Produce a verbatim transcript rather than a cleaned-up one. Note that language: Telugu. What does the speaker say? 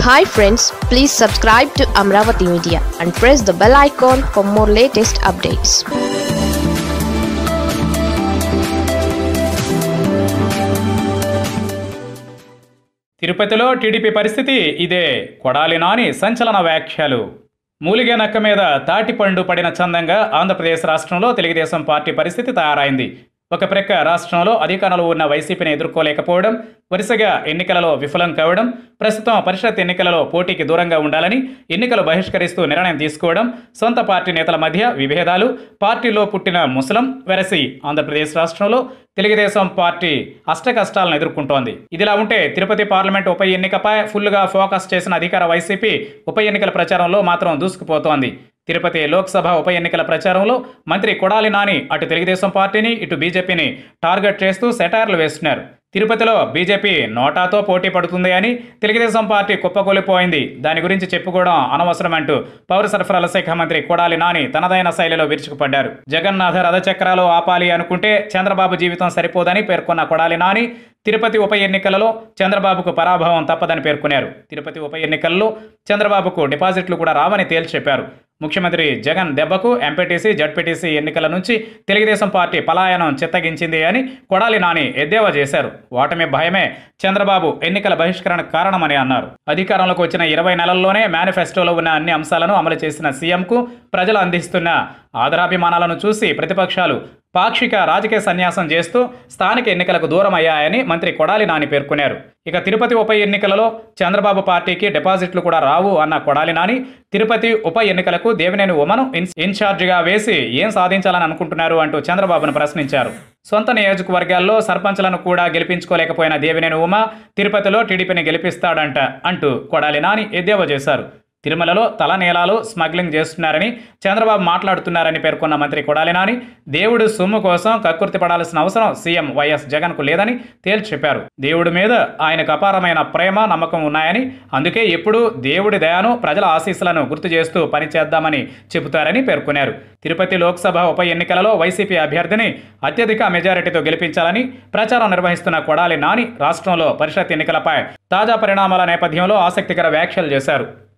Hi friends, please subscribe to Amaravathi Media and press the bell icon for more latest updates. తిరుపతిలో టీడీపీ పరిస్థితి ఇదే. కొడాలి నాని సంచలన వ్యాఖ్యలు. మూలిగే నక్క మీద తాటిపండు పడిన చందంగా ఆంధ్రప్రదేశ్ రాష్ట్రంలో తెలుగుదేశం పార్టీ పరిస్థితి తయారైంది. ఒక ప్రక్క రాష్ట్రంలో అధికారంలో ఉన్న వైసీపీని ఎదుర్కోలేకపోవడం, వరుసగా ఎన్నికలలో విఫలం కావడం, ప్రస్తుతం పరిషత్ ఎన్నికలలో పోటీకి దూరంగా ఉండాలని ఎన్నికలు బహిష్కరిస్తూ నిర్ణయం తీసుకోవడం, సొంత పార్టీ నేతల మధ్య విభేదాలు, పార్టీలో పుట్టిన ముసలం వెరసి ఆంధ్రప్రదేశ్ రాష్ట్రంలో తెలుగుదేశం పార్టీ అష్టకష్టాలను ఎదుర్కొంటోంది. ఇదిలా ఉంటే తిరుపతి పార్లమెంట్ ఉప ఎన్నికపై ఫుల్గా ఫోకస్ చేసిన అధికార వైసీపీ ఉప ఎన్నికల ప్రచారంలో మాత్రం దూసుకుపోతోంది. తిరుపతి లోక్సభ ఉప ఎన్నికల ప్రచారంలో మంత్రి కొడాలి నాని అటు తెలుగుదేశం పార్టీని ఇటు బీజేపీని టార్గెట్ చేస్తూ సెటైర్లు వేస్తున్నారు. తిరుపతిలో బీజేపీ నోటాతో పోటీ పడుతుంది అని, తెలుగుదేశం పార్టీ కుప్పకూలిపోయింది, దాని గురించి చెప్పుకోవడం అనవసరం అంటూ పౌర సరఫరాల శాఖ మంత్రి కొడాలి నాని తనదైన శైలిలో విరుచుకుపడ్డారు. జగన్నాథ రథచక్రాలు ఆపాలి అనుకుంటే చంద్రబాబు జీవితం సరిపోదని పేర్కొన్న కొడాలి నాని తిరుపతి ఉప ఎన్నికలలో చంద్రబాబుకు పరాభవం తప్పదని పేర్కొన్నారు. తిరుపతి ఉప ఎన్నికల్లో చంద్రబాబుకు డిపాజిట్లు కూడా రావని తేల్చి చెప్పారు. ముఖ్యమంత్రి జగన్ దెబ్బకు ఎంపీటీసీ జడ్పీటీసీ ఎన్నికల నుంచి తెలుగుదేశం పార్టీ పలాయనం చిత్తగించింది అని కొడాలి నాని ఎద్దేవా చేశారు. ఓటమి భయమే చంద్రబాబు ఎన్నికల బహిష్కరణకు కారణమని అన్నారు. అధికారంలోకి వచ్చిన ఇరవై నెలల్లోనే మేనిఫెస్టోలో ఉన్న అన్ని అంశాలను అమలు చేసిన సీఎంకు ప్రజలు అందిస్తున్న ఆదరాభిమానాలను చూసి ప్రతిపక్షాలు పాక్షిక రాజకీయ సన్యాసం చేస్తూ స్థానిక ఎన్నికలకు దూరం అయ్యాయని మంత్రి కొడాలి నాని పేర్కొన్నారు. ఇక తిరుపతి ఉప ఎన్నికలలో చంద్రబాబు పార్టీకి డిపాజిట్లు కూడా రావు అన్న కొడాలి నాని తిరుపతి ఉప ఎన్నికలకు దేవినేని ఉమను ఇన్ఛార్జిగా వేసి ఏం సాధించాలని అనుకుంటున్నారు అంటూ చంద్రబాబును ప్రశ్నించారు. సొంత నియోజకవర్గాల్లో సర్పంచ్లను కూడా గెలిపించుకోలేకపోయిన దేవినేని ఉమ తిరుపతిలో టీడీపీని గెలిపిస్తాడంట అంటూ కొడాలి నాని ఎద్దేవా చేశారు. తిరుమలలో తలనీలాలు స్మగ్లింగ్ చేస్తున్నారని చంద్రబాబు మాట్లాడుతున్నారని పేర్కొన్న మంత్రి కొడాలి నాని దేవుడు సొమ్ము కోసం కక్కుర్తి పడాల్సిన అవసరం సీఎం వైఎస్ జగన్కు లేదని తేల్చి చెప్పారు. దేవుడి మీద ఆయనకు అపారమైన ప్రేమ నమ్మకం ఉన్నాయని, అందుకే ఎప్పుడూ దేవుడి దయను ప్రజల ఆశీస్సులను గుర్తు చేస్తూ పనిచేద్దామని చెబుతారని పేర్కొన్నారు. తిరుపతి లోక్సభ ఉప ఎన్నికలలో వైసీపీ అభ్యర్థిని అత్యధిక మెజారిటీతో గెలిపించాలని ప్రచారం నిర్వహిస్తున్న కొడాలి నాని రాష్ట్రంలో పరిషత్ ఎన్నికలపై తాజా పరిణామాల నేపథ్యంలో ఆసక్తికర వ్యాఖ్యలు చేశారు.